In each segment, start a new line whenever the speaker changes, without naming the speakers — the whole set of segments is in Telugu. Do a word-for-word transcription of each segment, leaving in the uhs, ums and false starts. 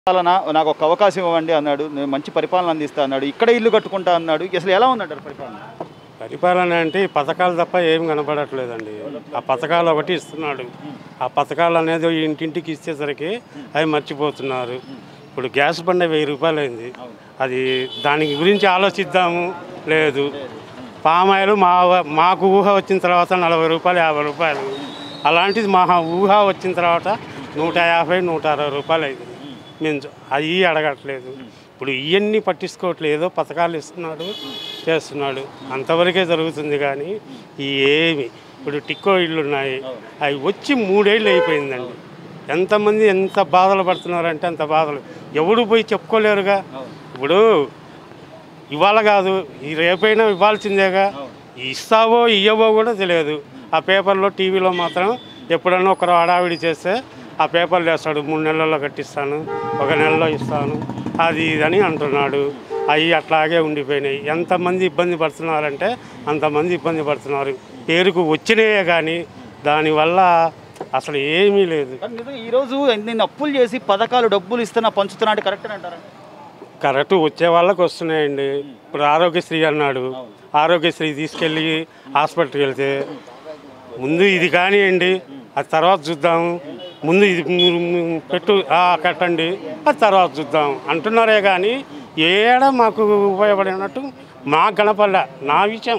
పాలన నాకు ఒక అవకాశం ఇవ్వండి అన్నాడు. నేను మంచి పరిపాలన అందిస్తా అన్నాడు. ఇక్కడ ఇల్లు కట్టుకుంటా అన్నాడు. అసలు ఎలా ఉందంటారు పరిపాలన?
పరిపాలన అంటే ఈ పథకాలు తప్ప ఏం కనపడట్లేదండి. ఆ పథకాలు ఒకటి ఇస్తున్నాడు. ఆ పథకాలు అనేది ఇంటింటికి ఇచ్చేసరికి అవి మర్చిపోతున్నారు. ఇప్పుడు గ్యాస్ బండ వెయ్యి రూపాయలు అయింది. అది దానికి గురించి ఆలోచిద్దాము లేదు. పామాయిలు మా మాకు ఊహ వచ్చిన తర్వాత నలభై రూపాయలు యాభై రూపాయలు అలాంటిది మా ఊహ వచ్చిన తర్వాత నూట యాభై నూట అరవై రూపాయలు అయింది. మేము అవి అడగట్లేదు. ఇప్పుడు ఇవన్నీ పట్టించుకోవట్లేదు. ఏదో పథకాలు ఇస్తున్నాడు చేస్తున్నాడు అంతవరకే జరుగుతుంది. కానీ ఈ ఏమి ఇప్పుడు టిక్కో ఇళ్ళు ఉన్నాయి, అవి వచ్చి మూడేళ్ళు అయిపోయిందండి. ఎంతమంది ఎంత బాధలు పడుతున్నారంటే అంత బాధలు ఎవడు పోయి చెప్పుకోలేరుగా. ఇప్పుడు ఇవాళ కాదు ఈ రేపైనా ఇవ్వాల్సిందేగా. ఇస్తావో ఇయ్యవో కూడా తెలియదు. ఆ పేపర్లో టీవీలో మాత్రం ఎప్పుడన్నా ఒకరు హడావిడి చేస్తే ఆ పేపర్లు వేస్తాడు, మూడు నెలల్లో కట్టిస్తాను, ఒక నెలలో ఇస్తాను, అది ఇదని అంటున్నాడు. అవి అట్లాగే ఉండిపోయినాయి. ఎంతమంది ఇబ్బంది పడుతున్నారంటే అంతమంది ఇబ్బంది పడుతున్నారు. పేరుకు వచ్చినాయే కానీ దానివల్ల అసలు ఏమీ లేదు.
ఈరోజు నేను అప్పులు చేసి పథకాలు డబ్బులు ఇస్తున్నా పంచుతున్నా అంటే కరెక్ట్ అంటారా?
కరెక్ట్ వచ్చే వాళ్ళకి వస్తున్నాయండి. ఇప్పుడు ఆరోగ్యశ్రీ అన్నాడు, ఆరోగ్యశ్రీ తీసుకెళ్ళి హాస్పిటల్కి వెళ్తే ముందు ఇది కానివ్వండి, అది తర్వాత చూద్దాము, ముందు ఇది పెట్టు కట్టండి, అది తర్వాత చూద్దాం అంటున్నారే కానీ ఏడా మాకు ఉపయోగపడినట్టు మాకు కనపడలే. నా విషయం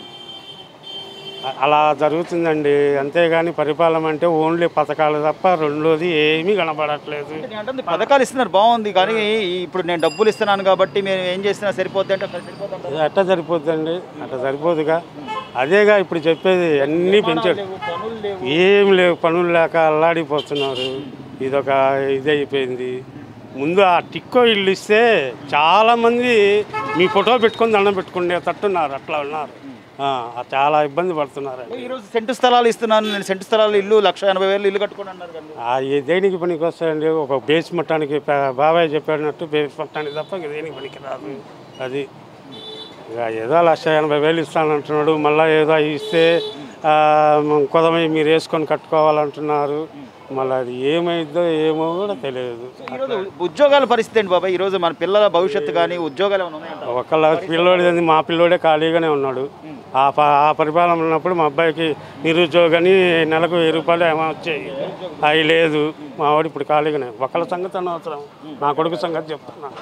అలా జరుగుతుందండి. అంతేగాని పరిపాలన అంటే ఓన్లీ పథకాలు తప్ప రెండోది ఏమీ కనపడట్లేదు.
అంటే పథకాలు ఇస్తున్నారు బాగుంది, కానీ ఇప్పుడు నేను డబ్బులు ఇస్తున్నాను కాబట్టి మేము ఏం చేసినా సరిపోద్ది అంటే
అట్లా సరిపోద్దండి, అట్లా సరిపోదుగా. అదేగా ఇప్పుడు చెప్పేది. అన్నీ పెంచాడు, ఏం లేవు, పనులు లేక అల్లాడిపోతున్నారు. ఇదొక ఇది అయిపోయింది. ముందు ఆ టిక్కో ఇల్లు ఇస్తే చాలామంది మీ ఫోటో పెట్టుకొని దండం పెట్టుకునే తట్టున్నారు, అట్లా ఉన్నారు. చాలా ఇబ్బంది పడుతున్నారు.
ఈరోజు సెంటు స్థలాలు ఇస్తున్నాను, నేను సెంటు స్థలాలు ఇల్లు లక్ష ఎనభై వేలు ఇల్లు కట్టుకుని అన్నారు.
దేనికి పనికి వస్తాయండి? ఒక బేస్ మట్టానికి బాబాయ్ చెప్పినట్టు బేస్ మట్టానికి తప్ప దేనికి పనికి రాదు. అది ఇక ఏదో లక్ష ఎనభై వేలు ఇస్తానంటున్నాడు. మళ్ళీ ఏదో ఇస్తే కొదమై మీరు వేసుకొని కట్టుకోవాలంటున్నారు. మళ్ళీ అది ఏమైందో ఏమో కూడా తెలియదు.
ఉద్యోగాల పరిస్థితి ఏంటి బాబాయ్? ఈరోజు మన పిల్లల భవిష్యత్తు కానీ ఉద్యోగాలు ఏమైనా ఉన్నాయంట?
ఒకళ్ళ పిల్లోడి మా పిల్లోడే ఖాళీగానే ఉన్నాడు. ఆ ప ఆ పరిపాలన ఉన్నప్పుడు మా అబ్బాయికి నిరుద్యోగాన్ని నెలకు వెయ్యి రూపాయలు ఏమో వచ్చాయి, అవి లేదు. మా వాడు ఇప్పుడు ఖాళీగానే. ఒకళ్ళ సంగతి అనవసరం, నా కొడుకు సంగతి చెప్తున్నాను.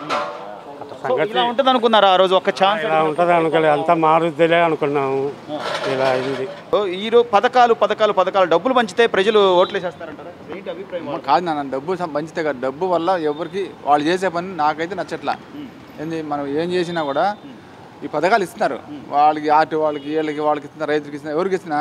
సంగతి ఉంటుంది అనుకున్నారా ఆ రోజు? ఒక ఛాన్స్
ఇలా ఉంటుంది అనుకోలేదు, అంతా మారుద్దిలే అనుకున్నాము. ఇలా అయింది.
ఈరోజు పథకాలు పథకాలు పథకాలు డబ్బులు పంచితే ప్రజలు ఓట్లు వేసేస్తారంటారా? ఏంటి అభిప్రాయం?
కాదు నాన్న, డబ్బు పంచితే కాదు, డబ్బు వల్ల ఎవరికి వాళ్ళు చేసే పని నాకైతే నచ్చట్లా. ఏంది మనం ఏం చేసినా కూడా ఈ పథకాలు ఇస్తున్నారు. వాళ్ళకి ఆర్టీ వాళ్ళకి వీళ్ళకి వాళ్ళకి ఇస్తున్నారు, రైతులకి ఇస్తున్నారు, ఎవరికి ఇస్తున్నా.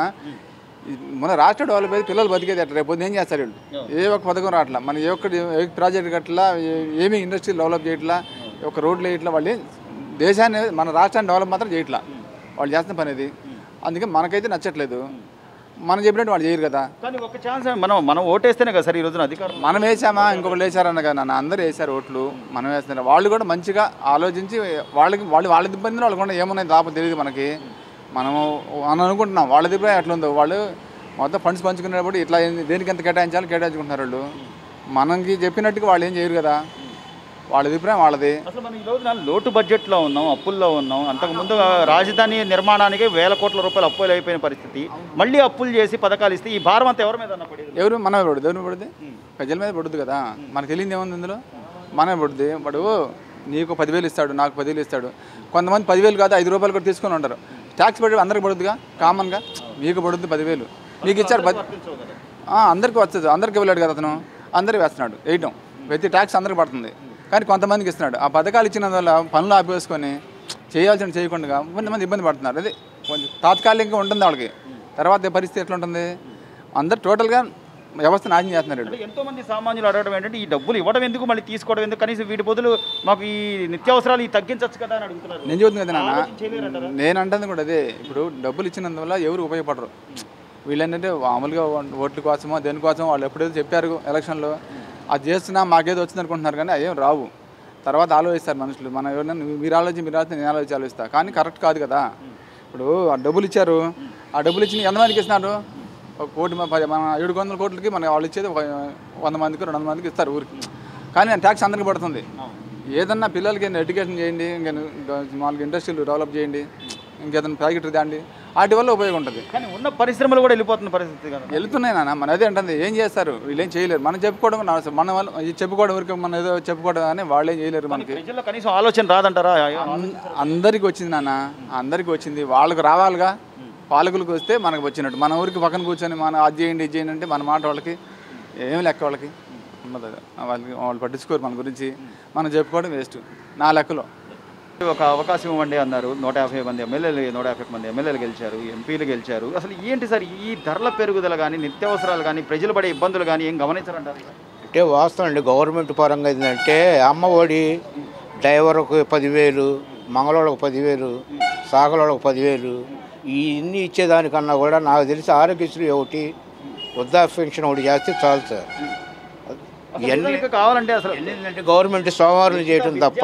మన రాష్ట్ర డెవలప్ అయితే పిల్లలు బతికేది అట్లా. రేపు ఏం చేస్తారు వీళ్ళు? ఏ ఒక్క పథకం రావట్లా, మన ఏ ఒక్కటి ఏ ప్రాజెక్ట్ కట్టలా, ఏమీ ఇండస్ట్రీ డెవలప్ చేయట్లా, ఒక రోడ్లు వేయట్లా. వాళ్ళు దేశాన్ని మన రాష్ట్రాన్ని డెవలప్ మాత్రం చేయట్లా. వాళ్ళు చేస్తున్న పని అది. అందుకే మనకైతే నచ్చట్లేదు. మనం చెప్పినట్టు వాళ్ళు చేయరు కదా.
కానీ ఒక ఛాన్స్ మనం మనం ఓటేస్తేనే కదా సార్ ఈ రోజున అధికారం.
మనం వేసామా ఇంకొకళ్ళు వేసారన్న కదా నాన్న, అందరూ వేసారు ఓట్లు, మనం వేస్తున్నారు. వాళ్ళు కూడా మంచిగా ఆలోచించి వాళ్ళకి వాళ్ళు వాళ్ళ ఇబ్బందులు వాళ్ళకు కూడా ఏమున్నాయి లాభం తెలియదు మనకి. మనము అని అనుకుంటున్నాం వాళ్ళ అభిప్రాయం ఎట్లా ఉందో. వాళ్ళు మొత్తం ఫండ్స్ పంచుకునేటప్పుడు ఇట్లా దేనికి ఎంత కేటాయించాలి కేటాయించుకుంటున్నారు వాళ్ళు. మనకి చెప్పినట్టుగా వాళ్ళు ఏం చేయరు కదా, వాళ్ళ అభిప్రాయం వాళ్ళది.
అసలు మనం ఈ రోజున లోటు బడ్జెట్లో ఉన్నాం, అప్పుల్లో ఉన్నాం. అంతకుముందు రాజధాని నిర్మాణానికి వేల కోట్ల రూపాయలు అప్పులు అయిపోయిన పరిస్థితి. మళ్ళీ అప్పులు చేసి పథకాలు ఇస్తే ఈ భారం అంతా ఎవరి మీద పడింది?
ఎవరు మనమే పడుతుంది. ఎవరి పడుతుంది? ప్రజల మీద పడుతుంది కదా. మనకు తెలియదు ఏముంది ఇందులో, మనమే పడుతుంది. వాడు నీకు పదివేలు ఇస్తాడు, నాకు పదివేలు ఇస్తాడు. కొంతమంది పదివేలు కాదు ఐదు రూపాయలు కూడా తీసుకొని ఉంటారు. ట్యాక్స్ పడి అందరికి పడుతుందిగా, కామన్గా. మీకు పడుతుంది పదివేలు, నీకు ఇచ్చాడు పది, అందరికీ వస్తుంది. అందరికి ఇవ్వలేడు కదా అతను, అందరికి వేస్తున్నాడు వేయటం. ప్రతి ట్యాక్స్ అందరికి పడుతుంది, కానీ కొంతమందికి ఇస్తున్నాడు. ఆ పథకాలు ఇచ్చినందువల్ల పనులు ఆపేసుకొని చేయాల్సిన చేయకుండా కొంతమంది ఇబ్బంది పడుతున్నారు. అదే కొంచెం తాత్కాలికంగా ఉంటుంది వాళ్ళకి, తర్వాత పరిస్థితి ఎట్లా ఉంటుంది? అందరు టోటల్గా వ్యవస్థ నాశనం చేస్తున్నారు.
ఎంతో మంది సామాన్యులు అడగడం ఏంటంటే ఈ డబ్బులు ఇవ్వడం ఎందుకు, మళ్ళీ తీసుకోవడం ఎందుకు, కనీసం వీటి బదులు మాకు ఈ నిత్యావసరాలు తగ్గించవచ్చు కదా అని అడుగుతున్నారు.
నేను చెబుతుంది కదా నాన్న, నేను అంటుంది కూడా అదే. ఇప్పుడు డబ్బులు ఇచ్చినందువల్ల ఎవరు ఉపయోగపడరు. వీళ్ళేంటంటే మామూలుగా ఓట్ల కోసమో దేనికోసం వాళ్ళు ఎప్పుడైతే చెప్పారు ఎలక్షన్లో అది చేస్తున్నా మాకేదో వచ్చింది అనుకుంటున్నారు, కానీ అదేం రావు. తర్వాత ఆలోచిస్తారు మనుషులు. మనం ఎవరైనా మీరు ఆలోచించి మీరు ఆలోచించి నేను ఆలోచించి ఆలోచిస్తా, కానీ కరెక్ట్ కాదు కదా. ఇప్పుడు ఆ డబ్బులు ఇచ్చారు, ఆ డబ్బులు ఇచ్చి ఎంతమందికి ఇస్తున్నారు? ఒక కోటి మన ఏడు వందల కోట్లకి మన వాళ్ళు ఇచ్చేది ఒక వంద మందికి రెండు వందల మందికి ఇస్తారు ఊరికి. కానీ ట్యాక్స్ అందరికీ పడుతుంది. ఏదన్నా పిల్లలకి ఎడ్యుకేషన్ చేయండి, ఇంకా మామూలుగా ఇండస్ట్రీలు డెవలప్ చేయండి, ఇంకేదైనా ప్యాకెట్ దాండి, వాటి వల్ల ఉపయోగం ఉంటుంది.
కానీ ఉన్న పరిశ్రమలు కూడా వెళ్ళిపోతున్న పరిస్థితి కదా.
వెళ్తున్నాయి నాన్న, మన అదే అంటుంది. ఏం చేస్తారు వీళ్ళు? ఏం చేయలేరు. మనం చెప్పుకోవడం మన వాళ్ళు ఇది చెప్పుకోవడం వరకు మనం ఏదో చెప్పుకోవడం కానీ వాళ్ళు ఏం చేయలేరు. మనకి
ప్రజల్లో కనీసం ఆలోచన రాదంటారా?
అందరికీ వచ్చింది నాన్న, అందరికీ వచ్చింది. వాళ్ళకి రావాలిగా, పాలకులకు వస్తే మనకు వచ్చినట్టు. మన ఊరికి పక్కన కూర్చొని మనం అది చేయండి ఇది చేయండి అంటే మన మాట వాళ్ళకి ఏమి లెక్క, వాళ్ళకి ఉన్నది. వాళ్ళకి వాళ్ళు పట్టించుకోరు మన గురించి. మనం చెప్పుకోవడం వేస్ట్ నా లెక్కలో.
ఒక అవకాశం ఇవ్వండి అన్నారు. నూట యాభై మంది ఎమ్మెల్యేలు నూట యాభై మంది ఎమ్మెల్యేలు గెలిచారు, ఎంపీలు గెలిచారు. అసలు ఏంటి సార్ ఈ ధరల పెరుగుదల కానీ, నిత్యావసరాలు కానీ, ప్రజలు పడే ఇబ్బందులు కానీ ఏం గమనించారంటారు?
అంటే వాస్తవం అండి. గవర్నమెంట్ పరంగా ఏంటంటే అమ్మ ఒడి, డ్రైవర్కు పదివేలు, మంగళవాళ్ళకు పదివేలు, సాగలోళ్ళకు పదివేలు, ఇన్ని ఇచ్చేదానికన్నా కూడా నాకు తెలిసి ఆరోగ్యశ్రీ ఒకటి, వృద్ధాప్య పెన్షన్ ఒకటి చేస్తే చాలు సార్.
ఇవన్నీ కావాలంటే అసలు
ఏంటంటే గవర్నమెంట్ సోమవారం చేయటం తప్ప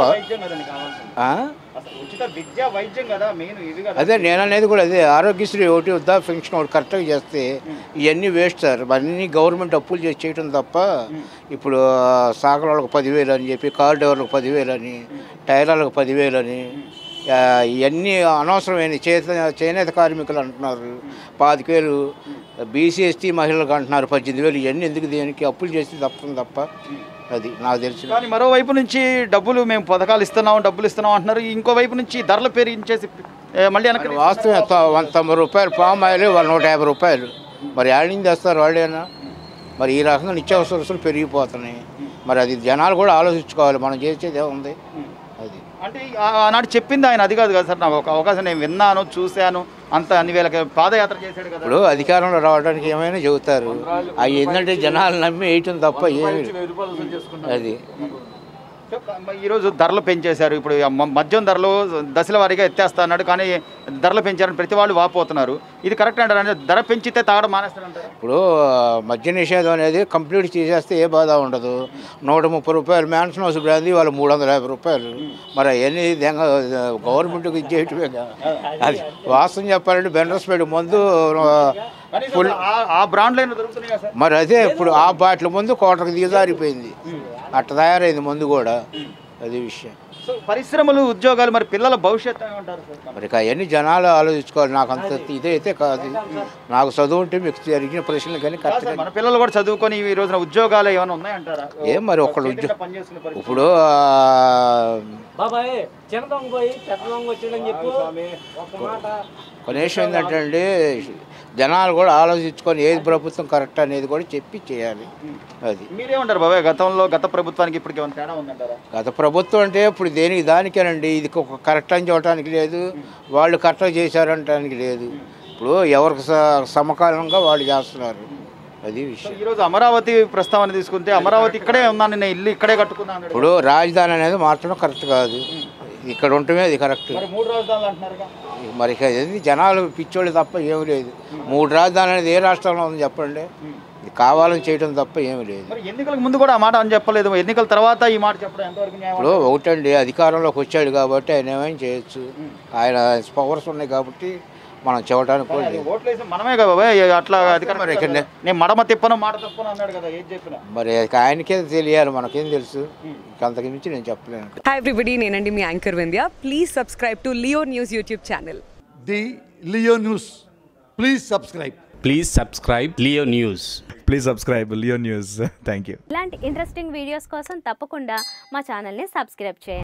అదే నేను అనేది కూడా అదే. ఆరోగ్యశ్రీ ఒకటి, వృద్ధాప్య పెన్షన్ ఒకటి కరెక్ట్గా చేస్తే ఇవన్నీ వేస్ట్ సార్. అన్నీ గవర్నమెంట్ అప్పులు చేసి చేయటం తప్ప ఇప్పుడు సాగల వాళ్ళకి పదివేలు అని చెప్పి, కార్ డ్రైవర్లకు పదివేలు అని, టైలర్లకు పదివేలు అని, ఇవన్నీ అనవసరమైన చేత చేనేత కార్మికులు అంటున్నారు పాతికేలు, బీసీ ఎస్టీ మహిళలకు అంటున్నారు పద్దెనిమిది వేలు. ఇవన్నీ ఎందుకు? దేనికి? అప్పులు చేసి తప్పని తప్ప అది నాకు తెలుసు.
కానీ మరోవైపు నుంచి డబ్బులు మేము పథకాలు ఇస్తున్నాం, డబ్బులు ఇస్తున్నాం అంటున్నారు. ఇంకో వైపు నుంచి ధరలు పెరిగించేసి మళ్ళీ వెనక్కి
వాస్తవం వంద తొంభై రూపాయలు పామ్ ఆయిల్ వాళ్ళు నూట యాభై రూపాయలు. మరి యాడింగ్ చేస్తారు వాళ్ళేనా? మరి ఈ రకంగా నిత్యావసర వస్తువులు పెరిగిపోతున్నాయి. మరి అది జనాలు కూడా ఆలోచించుకోవాలి. మనం చేసేది ఏముంది అది.
అంటే ఆనాడు చెప్పింది ఆయన అది కాదు కదా సార్. నాకు ఒక అవకాశం నేను విన్నాను, చూశాను, అంత అన్ని వేలకి పాదయాత్ర చేశాడు కదా.
ఇప్పుడు అధికారంలో రావడానికి ఏమైనా చెబుతారు. అవి ఏంటంటే జనాలు నమ్మి వేయటం తప్ప ఏమి అది.
ఈరోజు ధరలు పెంచేశారు. ఇప్పుడు మద్యం ధరలు దశల వారీగా ఎత్తేస్తా అన్నాడు, కానీ ధరలు పెంచారని ప్రతి వాళ్ళు వాపోతున్నారు. ఇది కరెక్ట్ అంటారు? అంటే ధర పెంచితే తాగడం మానేస్తారంటారు.
ఇప్పుడు మద్య నిషేధం అనేది కంప్లీట్ చేసేస్తే ఏ బాధ ఉండదు. నూట ముప్పై రూపాయలు మ్యాన్షన్ హౌస్ బ్రాంది వాళ్ళు మూడు వందల యాభై రూపాయలు. మరి అవన్నీ గవర్నమెంట్కి ఇచ్చేయటమే. అది వాస్తవం చెప్పాలంటే బెండర్స్పేట ముందు
ఆ బ్రాండ్లో దొరుకుతున్నాయి కదా.
మరి అదే ఇప్పుడు ఆ బాటిల్ ముందు కోటకు దిగజారిపోయింది. అట్ట తయారైంది ముందు కూడా. అది విషయం.
సో పరిశ్రమలు, ఉద్యోగాలు, మరి పిల్లల భవిష్యత్తు ఏమంటారు?
మరి అవన్నీ జనాలు ఆలోచించుకోవాలి. నాకు అంత ఇదైతే కాదు. నాకు చదువు ఉంటే మీకు జరిగిన ప్రశ్నలు కానీ కరెక్ట్గా
మన పిల్లలు కూడా చదువుకొని ఈ రోజున ఉద్యోగాలు ఏమైనా ఉన్నాయంటారా?
ఏం మరి ఒకళ్ళు ఉద్యోగం ఇప్పుడు కనీసం ఏంటంటే అండి జనాలు కూడా ఆలోచించుకొని ఏది ప్రభుత్వం కరెక్ట్ అనేది కూడా చెప్పి చేయాలి. అది
మీరేమంటారు బాబాయ్? గతంలో గత ప్రభుత్వానికి ఇప్పటికి ఏమైనా తేడా ఉందంటారా?
గత ప్రభుత్వం అంటే ఇప్పుడు దేనికి దానికేనండి. ఇది కరెక్ట్ అని చెప్పడానికి లేదు, వాళ్ళు కరెక్ట్గా చేశారంటానికి లేదు. ఇప్పుడు ఎవరికి సమకాలంగా వాళ్ళు చేస్తున్నారు. అది విషయం.
ఈరోజు అమరావతి ప్రస్తావన తీసుకుంటే అమరావతి ఇక్కడే ఉన్నాను, నేను ఇల్లు ఇక్కడే కట్టుకున్నాను.
ఇప్పుడు రాజధాని అనేది మార్చడం కరెక్ట్ కాదు. ఇక్కడ ఉండటమే అది కరెక్ట్.
మూడు రాజధానులు అంటున్నారు
మరి జనాలు పిచ్చోళ్ళు తప్ప ఏమి లేదు. మూడు రాజధానులు అనేది ఏ రాష్ట్రంలో ఉంది చెప్పండి? ఇది కావాలని చేయడం తప్ప ఏమి లేదు.
ఎన్నికలకు ముందు కూడా ఆ మాట అని చెప్పలేదు, ఎన్నికల తర్వాత ఈ మాట చెప్పడం ఎంతవరకు?
ఇప్పుడు ఒకటండి, అధికారంలోకి వచ్చాడు కాబట్టి ఆయన ఏమైనా చేయొచ్చు. ఆయన పవర్స్ ఉన్నాయి కాబట్టి మనం చెప్పడానికి
మనమే కదా బాబాయ్ అట్లా అధికారం. నేను మడమ తిప్పను మాట తప్పను అన్నాడు కదా, ఏం చెప్పినా.
మరి ఆయనకే తెలియాలి, మనకేం తెలుసు. అంతకు మించి నేను చెప్పలేను.
హాయ్ ఎవ్రీబడి, నేనండి మీ anchor Vindhya. Please subscribe to Leo News YouTube channel.
The Leo News. Please subscribe.
Please subscribe Leo News.
Please subscribe Leo News. Thank you.
ఇలాంటి ఇంట్రెస్టింగ్ వీడియోస్ కోసం తప్పకుండా మా ఛానల్ని సబ్స్క్రైబ్ చేయండి.